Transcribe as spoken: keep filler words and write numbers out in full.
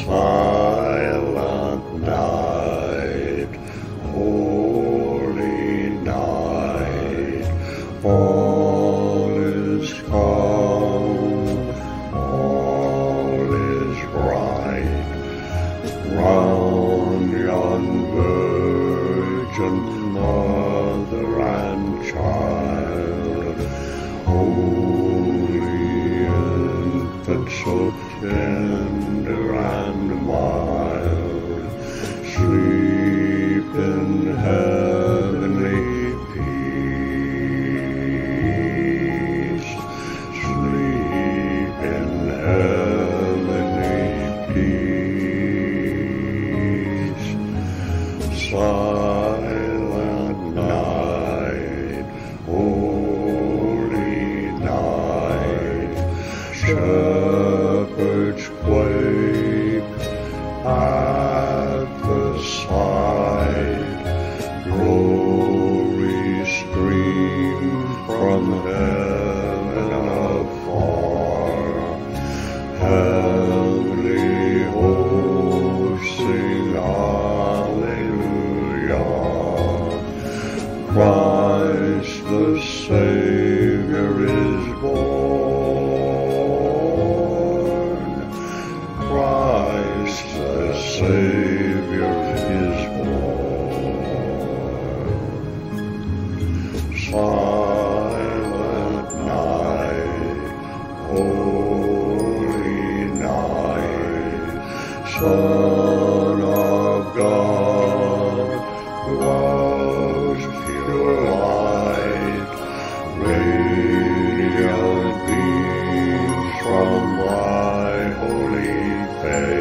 Silent night, holy night, all is calm, all is right. Round yon virgin mother and child, holy infant, so tender and mild, sleep in heavenly peace, sleep in heavenly peace. Silent night, holy night, shepherds quake at the sight, glory stream from heaven afar, heavenly hosts sing hallelujah. Christ the Savior is born, Christ the Savior is born. Silent night, holy night, Son of God, love's pure light, radiant beams from thy holy face.